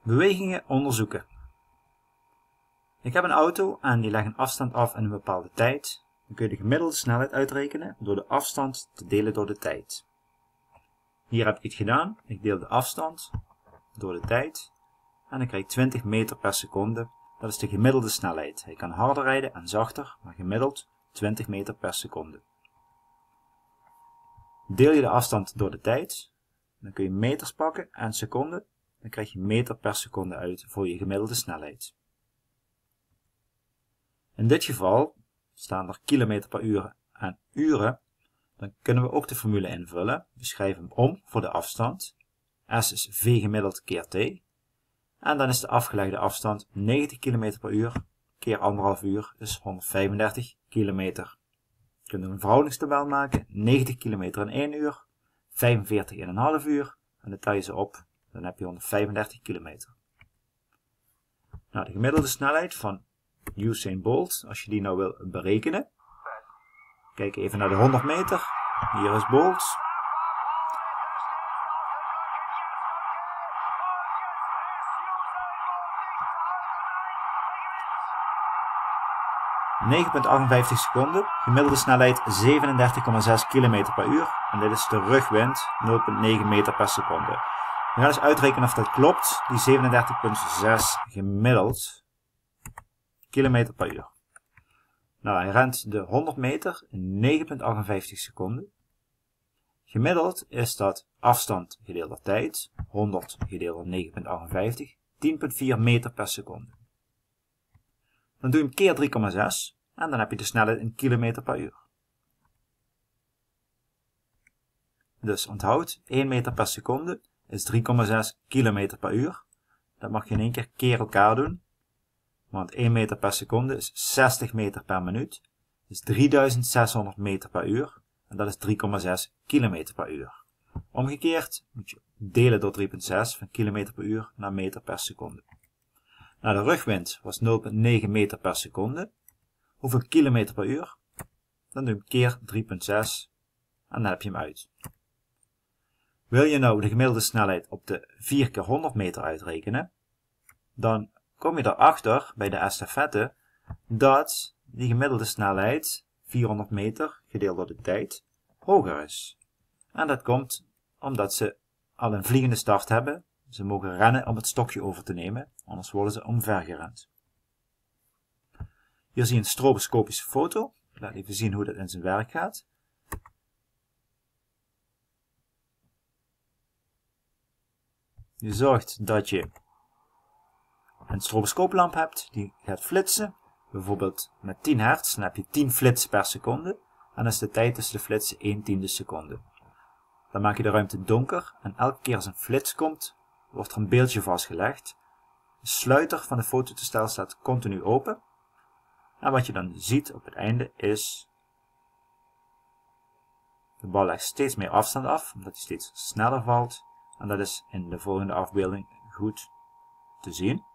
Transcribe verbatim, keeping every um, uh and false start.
Bewegingen onderzoeken. Ik heb een auto en die legt een afstand af in een bepaalde tijd. Dan kun je de gemiddelde snelheid uitrekenen door de afstand te delen door de tijd. Hier heb ik het gedaan. Ik deel de afstand door de tijd en dan krijg ik twintig meter per seconde. Dat is de gemiddelde snelheid. Hij kan harder rijden en zachter, maar gemiddeld twintig meter per seconde. Deel je de afstand door de tijd, dan kun je meters pakken en seconden. Dan krijg je meter per seconde uit voor je gemiddelde snelheid. In dit geval staan er kilometer per uur en uren. Dan kunnen we ook de formule invullen. We schrijven hem om voor de afstand. S is V gemiddeld keer T. En dan is de afgelegde afstand negentig kilometer per uur keer anderhalf uur, dus honderdvijfendertig kilometer. Je kunt een verhoudingstabel maken. negentig kilometer in één uur, vijfenveertig in een half uur. En dan tel je ze op. Dan heb je honderdvijfendertig kilometer. Nou, de gemiddelde snelheid van Usain Bolt, als je die nou wil berekenen. Kijk even naar de honderd meter. Hier is Bolt. negen komma achtenvijftig seconden. Gemiddelde snelheid zevenendertig komma zes kilometer per uur. En dit is de rugwind nul komma negen meter per seconde. We gaan eens uitrekenen of dat klopt. Die zevenendertig komma zes gemiddeld kilometer per uur. Nou, hij rent de honderd meter in negen komma achtenvijftig seconden. Gemiddeld is dat afstand gedeeld door tijd. honderd gedeeld door negen komma achtenvijftig. tien komma vier meter per seconde. Dan doe je hem keer drie komma zes. En dan heb je de snelheid in kilometer per uur. Dus onthoud, één meter per seconde is drie komma zes kilometer per uur. Dat mag je in één keer keer elkaar doen. Want één meter per seconde is zestig meter per minuut. Dus drieduizend zeshonderd meter per uur. En dat is drie komma zes kilometer per uur. Omgekeerd moet je delen door drie komma zes van kilometer per uur naar meter per seconde. Nou, de rugwind was nul komma negen meter per seconde. Hoeveel kilometer per uur? Dan doe je hem keer drie komma zes en dan heb je hem uit. Wil je nou de gemiddelde snelheid op de vier keer honderd meter uitrekenen, dan kom je erachter bij de estafette dat die gemiddelde snelheid vierhonderd meter gedeeld door de tijd hoger is. En dat komt omdat ze al een vliegende start hebben. Ze mogen rennen om het stokje over te nemen, anders worden ze omvergerend. Hier zie je een stroboscopische foto. Ik laat even zien hoe dat in zijn werk gaat. Je zorgt dat je een stroboscooplamp hebt die gaat flitsen. Bijvoorbeeld met tien hertz, dan heb je tien flitsen per seconde. En dan is de tijd tussen de flitsen één tiende seconde. Dan maak je de ruimte donker en elke keer als een flits komt, wordt er een beeldje vastgelegd. De sluiter van de fototoestel staat continu open. En wat je dan ziet op het einde is, de bal legt steeds meer afstand af, omdat hij steeds sneller valt. En dat is in de volgende afbeelding goed te zien.